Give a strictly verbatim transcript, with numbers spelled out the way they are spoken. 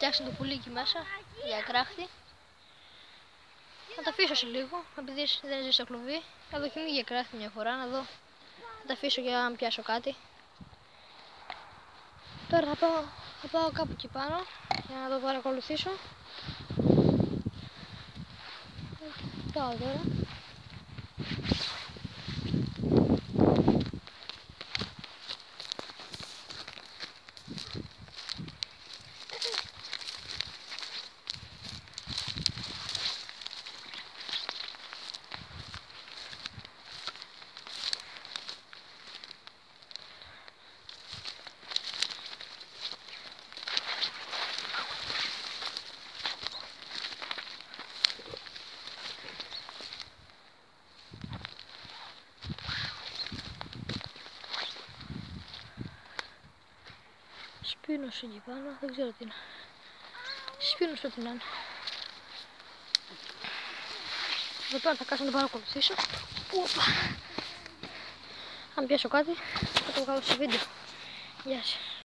φτιάξει το πουλί εκεί μέσα για κράχτη. Θα τα αφήσω σε λίγο, επειδή δεν ζει στο κλουβί. Θα δοκιμήσω για κράχτη μια φορά, να δω. Θα τα αφήσω για να πιάσω κάτι. Τώρα θα πάω, θα πάω κάπου εκεί πάνω για να το παρακολουθήσω. Πάω τώρα. Σπίνος εκεί πάνω, δεν ξέρω τι είναι. Σπίνος πρέπει να είναι. Εδώ πέρα θα κάτσω να το παρακολουθήσω. Οπα. Αν πιάσω κάτι θα το βγάλω σε βίντεο. Γεια σας.